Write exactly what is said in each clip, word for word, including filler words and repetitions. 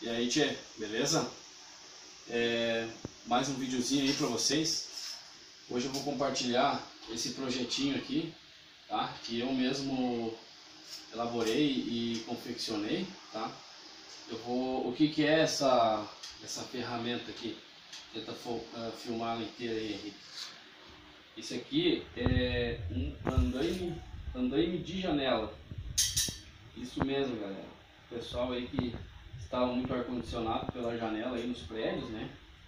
E aí, tchê, beleza? É, mais um videozinho aí pra vocês. Hoje eu vou compartilhar esse projetinho aqui, tá? Que eu mesmo elaborei e confeccionei, tá? Eu vou, o que que é essa essa ferramenta aqui? Tenta uh, filmar ela inteira aí, Henrique. Isso aqui é um andaime, andaime de janela. Isso mesmo, galera. O pessoal aí que está muito ar-condicionado pela janela aí nos prédios, né?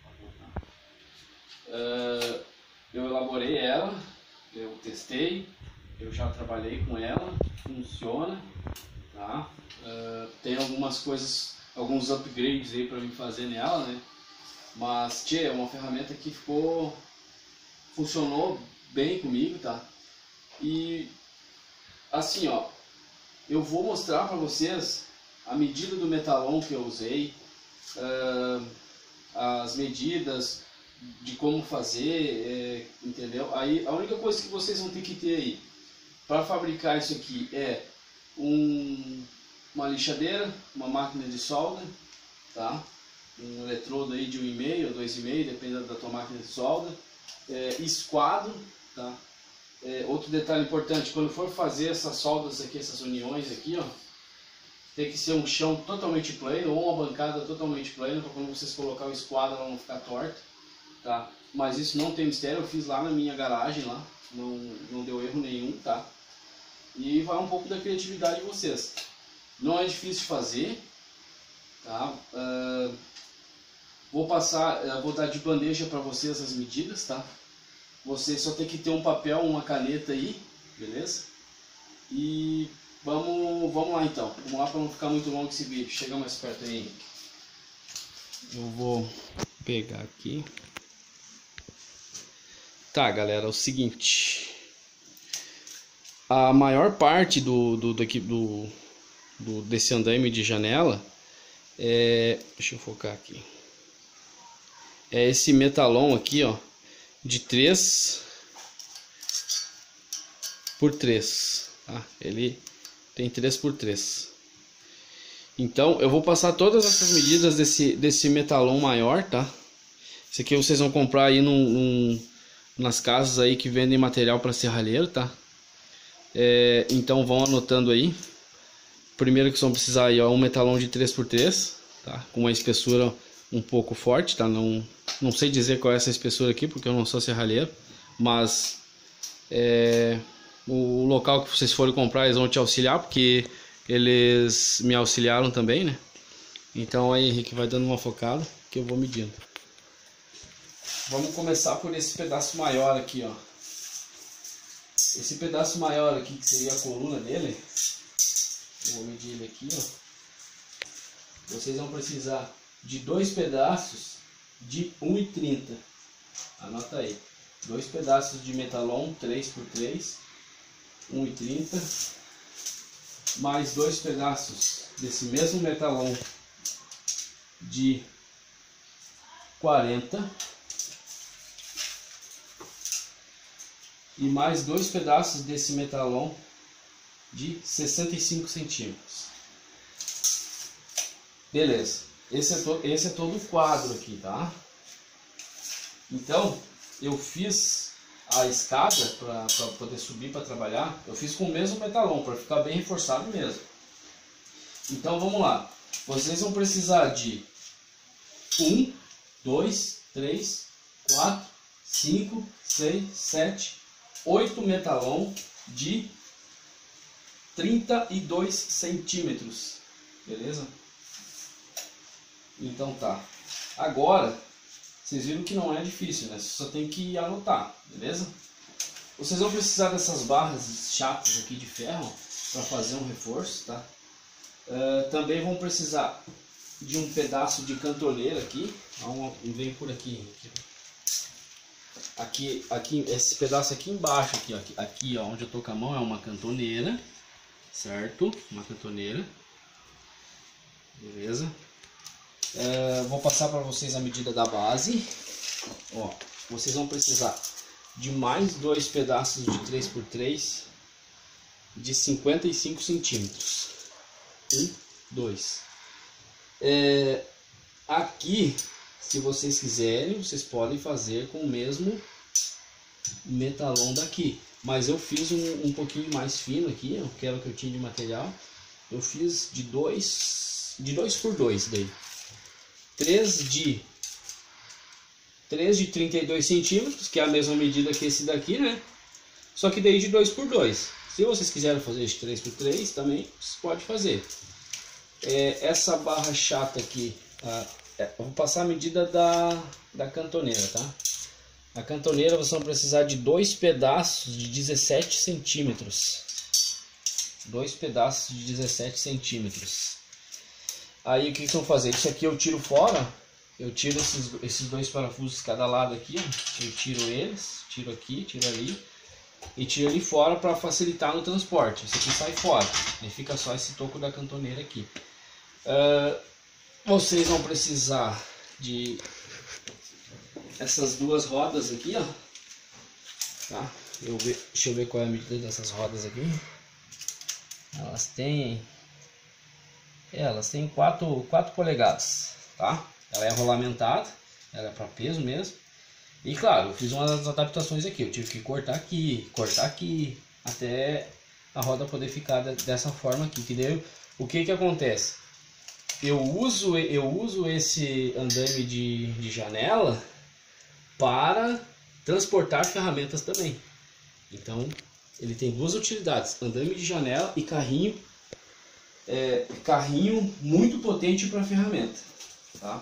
Uh, eu elaborei ela, eu testei, eu já trabalhei com ela, funciona, tá? Uh, tem algumas coisas, alguns upgrades aí para mim fazer nela, né? Mas, tchê, é uma ferramenta que ficou, funcionou bem comigo, tá? E, assim, ó, eu vou mostrar para vocês a medida do metalon que eu usei, uh, as medidas de como fazer, é, entendeu? Aí a única coisa que vocês vão ter que ter aí para fabricar isso aqui é um, uma lixadeira, uma máquina de solda, tá? Um eletrodo aí de um e meio ou dois e meio, dependendo da tua máquina de solda, é, esquadro, tá? É, outro detalhe importante, quando for fazer essas soldas aqui, essas uniões aqui, ó, tem que ser um chão totalmente plano ou uma bancada totalmente plana, para quando vocês colocar o esquadro ela não ficar torta, tá? Mas isso não tem mistério, eu fiz lá na minha garagem, lá, não, não deu erro nenhum, tá? E vai um pouco da criatividade de vocês. Não é difícil de fazer, tá? Uh, vou passar, uh, vou dar de bandeja para vocês as medidas, tá? Você só tem que ter um papel, uma caneta aí, beleza? E vamos, vamos lá então. Vamos lá para não ficar muito longo esse vídeo. Chega mais perto aí, Henrique. Eu vou pegar aqui. Tá, galera, é o seguinte. A maior parte do, do, daqui, do, do desse andaime de janela é... Deixa eu focar aqui. É esse metalon aqui, ó. De três por três, tá? Ele tem três por três. Então eu vou passar todas essas medidas desse, desse metalon maior, tá? Esse aqui vocês vão comprar aí num, num, nas casas aí que vendem material para serralheiro, tá? É, então vão anotando aí. Primeiro que vocês vão precisar aí, ó, um metalon de três por três, tá? Com uma espessura um pouco forte, tá? Não, não sei dizer qual é essa espessura aqui, porque eu não sou serralheiro, mas é, o local que vocês forem comprar, eles vão te auxiliar, porque eles me auxiliaram também, né? Então aí, Henrique, vai dando uma focada, que eu vou medindo. Vamos começar por esse pedaço maior aqui, ó. Esse pedaço maior aqui, que seria a coluna dele, eu vou medir ele aqui, ó. Vocês vão precisar de dois pedaços de um e trinta. Anota aí. Dois pedaços de metalon três por três, um e trinta. Mais dois pedaços desse mesmo metalon de quarenta. E mais dois pedaços desse metalon de sessenta e cinco centímetros. Beleza. Esse é, to, esse é todo o quadro aqui, tá? Então, eu fiz a escada para poder subir para trabalhar. Eu fiz com o mesmo metalon, para ficar bem reforçado mesmo. Então, vamos lá. Vocês vão precisar de um, dois, três, quatro, cinco, seis, sete, oito metalon de trinta e dois centímetros. Beleza? Então tá. Agora, vocês viram que não é difícil, né? Você só tem que anotar, beleza? Vocês vão precisar dessas barras chatas aqui de ferro para fazer um reforço, tá? Uh, também vão precisar de um pedaço de cantoneira aqui. Vem por aqui. Aqui, aqui, esse pedaço aqui embaixo, aqui, ó, aqui, aqui, ó, onde eu tô com a mão é uma cantoneira, certo? Uma cantoneira, beleza? É, vou passar para vocês a medida da base. Ó, vocês vão precisar de mais dois pedaços de três por três de cinquenta e cinco centímetros. Um, dois. É, aqui, se vocês quiserem, vocês podem fazer com o mesmo metalon daqui. Mas eu fiz um, um pouquinho mais fino aqui, que era o que eu tinha de material. Eu fiz de dois, de dois por dois daí. três de três de trinta e dois centímetros, que é a mesma medida que esse daqui, né? Só que daí de dois por dois. Se vocês quiserem fazer de três por três também, vocês podem fazer. É, essa barra chata aqui, a, é, eu vou passar a medida da, da cantoneira, tá? A cantoneira vocês vão precisar de dois pedaços de dezessete centímetros. Dois pedaços de dezessete centímetros. Aí o que vocês vão fazer? Isso aqui eu tiro fora. Eu tiro esses, esses dois parafusos cada lado aqui. Ó. Eu tiro eles, tiro aqui, tiro ali. E tiro ali fora para facilitar no transporte. Isso aqui sai fora. Aí fica só esse toco da cantoneira aqui. Uh, vocês vão precisar de essas duas rodas aqui, ó. Tá? Eu ve, deixa eu ver qual é a medida dessas rodas aqui. Elas têm, elas têm quatro polegadas, tá? Ela é rolamentada, ela é para peso mesmo. E claro, eu fiz umas adaptações aqui. Eu tive que cortar aqui, cortar aqui, até a roda poder ficar dessa forma aqui. Que daí, o que que acontece? Eu uso, eu uso esse andame de, de janela para transportar ferramentas também. Então ele tem duas utilidades: andame de janela e carrinho, é, carrinho muito potente para ferramenta, tá?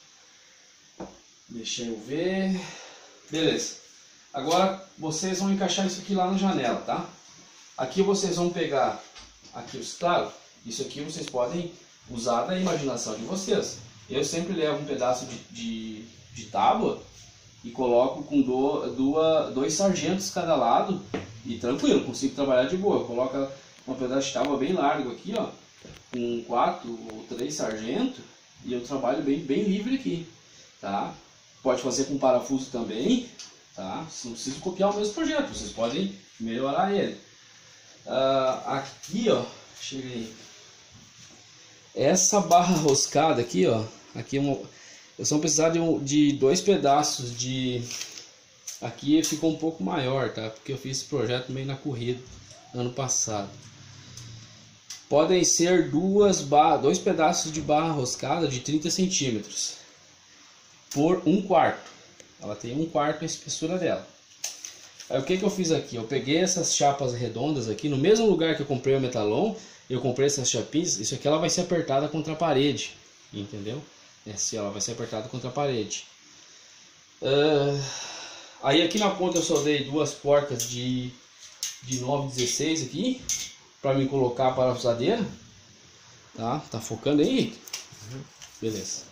Deixa eu ver. Beleza. Agora vocês vão encaixar isso aqui lá na janela, tá? Aqui vocês vão pegar, aqui, claro, isso aqui vocês podem usar da imaginação de vocês. Eu sempre levo um pedaço de, de, de tábua e coloco com do, duas, dois sargentos cada lado e tranquilo, consigo trabalhar de boa. Coloca um pedaço de tábua bem largo aqui, ó, com quatro ou três sargentos, e eu trabalho bem, bem livre aqui, tá? Pode fazer com parafuso também, tá? Vocês não precisam copiar o mesmo projeto, vocês podem melhorar ele. Uh, aqui, ó, chega aí. Essa barra roscada aqui, ó, aqui é uma, eu só precisar de, um, de dois pedaços de, aqui ficou um pouco maior, tá? Porque eu fiz esse projeto meio na corrida ano passado. Podem ser duas barras, dois pedaços de barra roscada de trinta centímetros por um quarto. Ela tem um quarto a espessura dela. Aí o que que eu fiz aqui? Eu peguei essas chapas redondas aqui, no mesmo lugar que eu comprei o metalon, eu comprei essas chapinhas. Isso aqui ela vai ser apertada contra a parede, entendeu? Assim, ela vai ser apertada contra a parede. Uh, aí aqui na ponta eu soldei duas porcas de, de nove dezesseis aqui, para me colocar a parafusadeira. Tá? Tá focando aí? Beleza.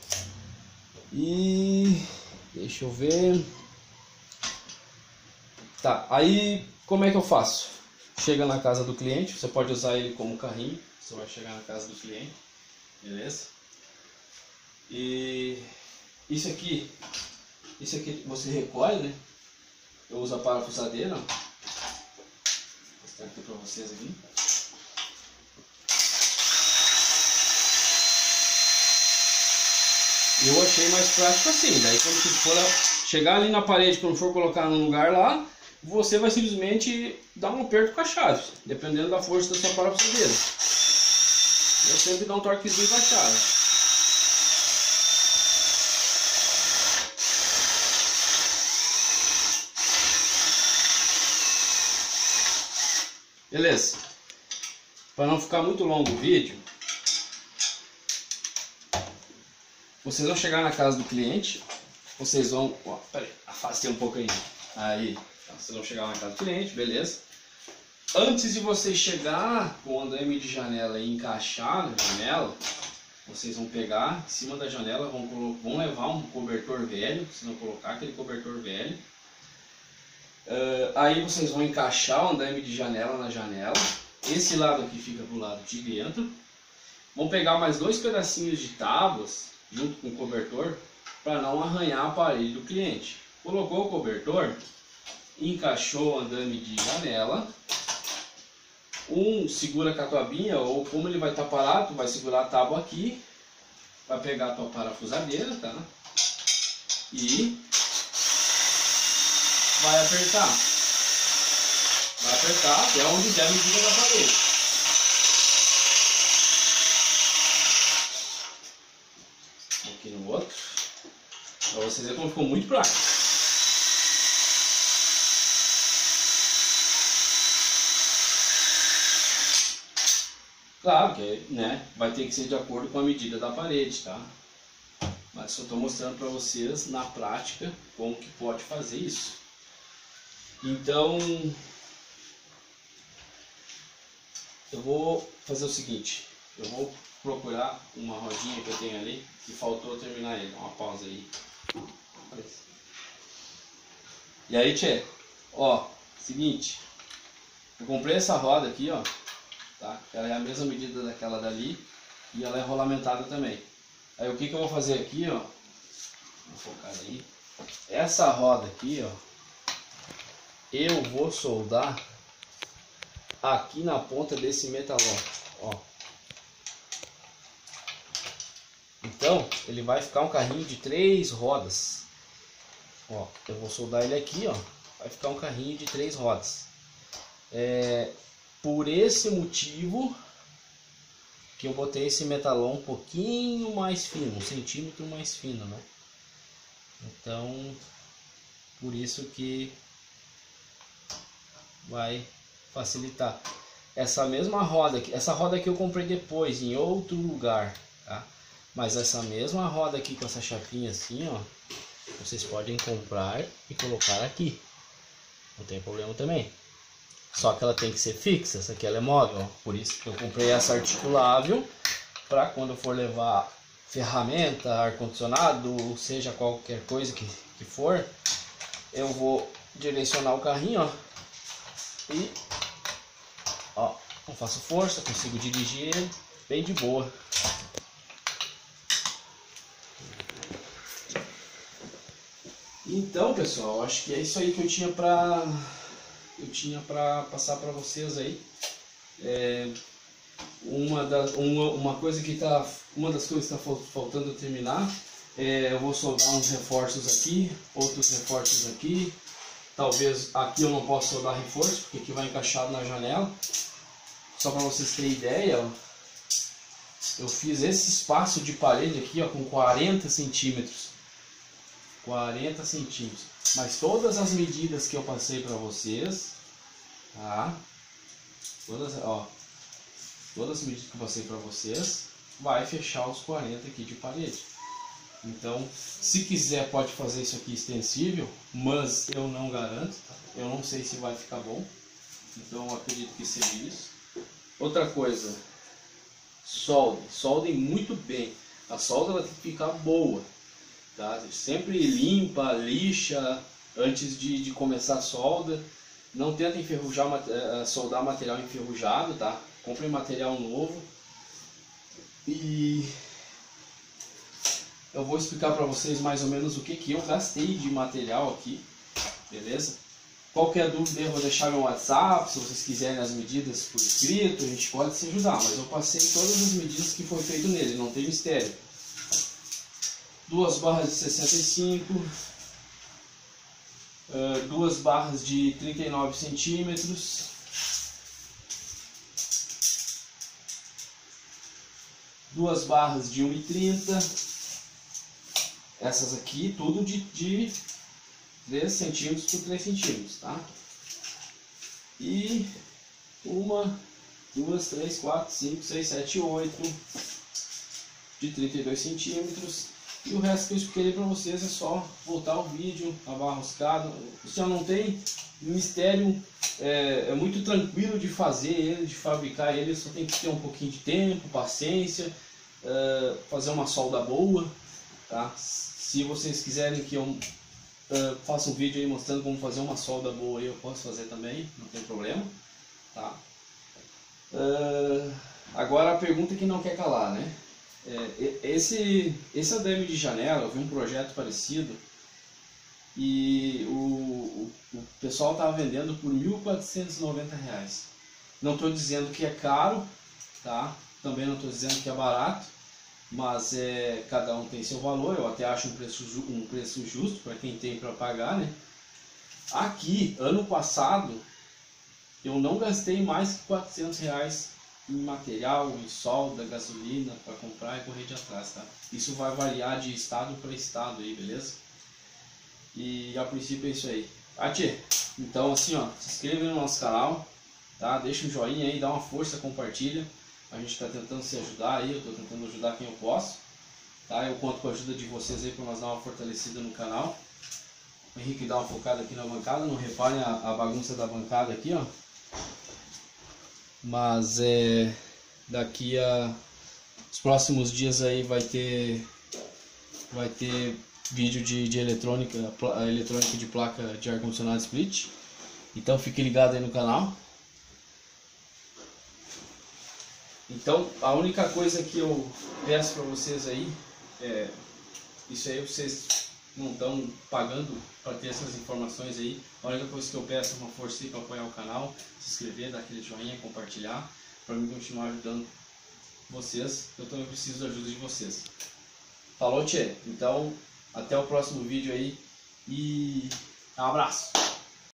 E deixa eu ver. Tá, aí como é que eu faço? Chega na casa do cliente, você pode usar ele como carrinho. Você vai chegar na casa do cliente, beleza? E isso aqui, isso aqui você recolhe, né? Eu uso a parafusadeira, ó. Vou mostrar aqui pra vocês aqui. Eu achei mais prático assim. Daí quando for chegar ali na parede, quando for colocar num lugar lá, você vai simplesmente dar um aperto com a chave, dependendo da força da sua parafusadeira. Eu sempre dou um torquezinho com a chave. Beleza. Para não ficar muito longo o vídeo, vocês vão chegar na casa do cliente. Vocês vão... Ó, peraí, afastei um pouco aí. Aí, vocês vão chegar na casa do cliente, beleza? Antes de vocês chegar com o andame de janela e encaixar na janela, vocês vão pegar em cima da janela, vão, vão levar um cobertor velho, vocês vão colocar aquele cobertor velho. Uh, aí vocês vão encaixar o andame de janela na janela. Esse lado aqui fica do lado de dentro. Vão pegar mais dois pedacinhos de tábuas junto com o cobertor para não arranhar a parede do cliente. Colocou o cobertor, encaixou o andame de janela. Um segura a catuabinha, ou como ele vai estar parado, vai segurar a tábua aqui, vai pegar a tua parafusadeira, tá? E vai apertar. Vai apertar até onde der a medida da parede. Aqui no outro. Pra vocês verem como ficou muito prático. Claro que, né, vai ter que ser de acordo com a medida da parede, tá? Mas só estou mostrando para vocês na prática como que pode fazer isso. Então, eu vou fazer o seguinte, eu vou procurar uma rodinha que eu tenho ali, que faltou terminar ele. Uma pausa aí. E aí, tchê, ó, seguinte, eu comprei essa roda aqui, ó, tá? Ela é a mesma medida daquela dali e ela é rolamentada também. Aí o que que eu vou fazer aqui, ó, vou focar aí, essa roda aqui, ó, eu vou soldar aqui na ponta desse metalão, ó. Então, ele vai ficar um carrinho de três rodas. Ó, eu vou soldar ele aqui, ó. Vai ficar um carrinho de três rodas. É, por esse motivo que eu botei esse metalão um pouquinho mais fino, um centímetro mais fino, né? Então, por isso que vai facilitar. Essa mesma roda aqui, essa roda aqui eu comprei depois em outro lugar, tá? Mas essa mesma roda aqui com essa chapinha assim, ó, vocês podem comprar e colocar aqui, não tem problema também. Só que ela tem que ser fixa, essa aqui ela é móvel, ó. Por isso que eu comprei essa articulável, para quando eu for levar ferramenta, ar-condicionado, ou seja, qualquer coisa que, que for, eu vou direcionar o carrinho, ó, e ó, não faço força, consigo dirigir ele bem de boa. Então, pessoal, acho que é isso aí que eu tinha pra eu tinha para passar para vocês aí. É, uma das uma, uma coisa que tá uma das coisas que está faltando terminar, é, eu vou soldar uns reforços aqui, outros reforços aqui. Talvez aqui eu não possa soldar reforço porque aqui vai encaixado na janela. Só para vocês terem ideia, ó, eu fiz esse espaço de parede aqui, ó, com quarenta centímetros. quarenta centímetros. Mas todas as medidas que eu passei para vocês, tá? Todas, ó, todas as medidas que eu passei para vocês, vai fechar os quarenta aqui de parede. Então, se quiser pode fazer isso aqui extensível, mas eu não garanto, tá? Eu não sei se vai ficar bom. Então, eu acredito que seja isso. Outra coisa, soldem, soldem muito bem. A solda ela tem que ficar boa. Tá? Sempre limpa, lixa antes de, de começar a solda. Não tenta enferrujar, soldar material enferrujado, tá? Compre material novo. E eu vou explicar para vocês mais ou menos o que, que eu gastei de material aqui, beleza? Qualquer dúvida eu vou deixar meu WhatsApp, se vocês quiserem as medidas por escrito, a gente pode se ajudar. Mas eu passei todas as medidas que foi feito nele, não tem mistério. Duas barras de sessenta e cinco, uh, duas barras de trinta e nove centímetros, duas barras de um e trinta, essas aqui tudo de, de três centímetros por três centímetros, tá? E uma, duas, três, quatro, cinco, seis, sete, oito de trinta e dois centímetros. E o resto que eu expliquei para vocês é só voltar o vídeo, lavar roscado. Isso não tem mistério, é, é muito tranquilo de fazer ele, de fabricar ele. Só tem que ter um pouquinho de tempo, paciência, é, fazer uma solda boa, tá? Se vocês quiserem que eu é, faça um vídeo aí mostrando como fazer uma solda boa, aí eu posso fazer também, não tem problema, tá? É, agora a pergunta que não quer calar, né? É, esse, esse ademe de janela, eu vi um projeto parecido e o, o, o pessoal estava vendendo por mil quatrocentos e noventa reais. Não estou dizendo que é caro, tá? Também não estou dizendo que é barato, mas é, cada um tem seu valor. Eu até acho um preço, um preço justo para quem tem para pagar, né? Aqui, ano passado, eu não gastei mais que quatrocentos reais em material, em solda, gasolina para comprar e correr de atrás, tá? Isso vai variar de estado para estado aí, beleza? E a princípio é isso aí. Ah, tchê, então assim, ó, se inscreva no nosso canal, tá? Deixa um joinha aí, dá uma força, compartilha. A gente está tentando se ajudar aí, eu estou tentando ajudar quem eu posso, tá? Eu conto com a ajuda de vocês aí para nós dar uma fortalecida no canal. O Henrique dá uma focada aqui na bancada, não reparem a, a bagunça da bancada aqui, ó. Mas é, daqui a os próximos dias aí vai ter vai ter vídeo de, de eletrônica, eletrônica de placa de ar condicionado split. Então fique ligado aí no canal. Então a única coisa que eu peço para vocês aí é isso aí, vocês não estão pagando para ter essas informações aí. A única coisa que eu peço é uma força aí para apoiar o canal, se inscrever, dar aquele joinha, compartilhar, para mim continuar ajudando vocês. Eu também preciso da ajuda de vocês. Falou, tchê? Então, até o próximo vídeo aí e um abraço!